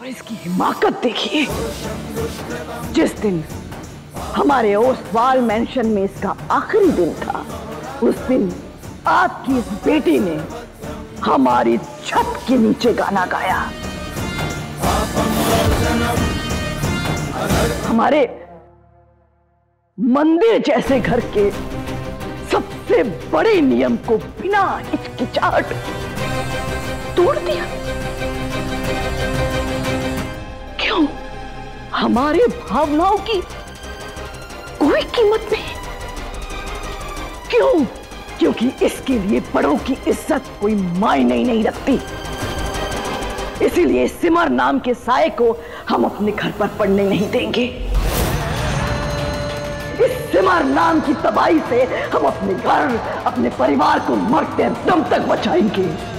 और इसकी हिमाकत देखिए। जिस दिन हमारे ओसवाल मेंशन में इसका आखिरी दिन था, उस दिन आपकी इस बेटी ने हमारी छत के नीचे गाना गाया। हमारे मंदिर जैसे घर के सबसे बड़े नियम को बिना हिचकिचाहट तोड़ दिया। क्यों? हमारे भावनाओं की कोई कीमत नहीं। क्यों? क्योंकि इसके लिए बड़ों की इज्जत कोई मायने ही नहीं रखती। इसीलिए सिमर नाम के साये को हम अपने घर पर पड़ने नहीं देंगे। इस सिमर नाम की तबाही से हम अपने घर, अपने परिवार को मरते दम तक बचाएंगे।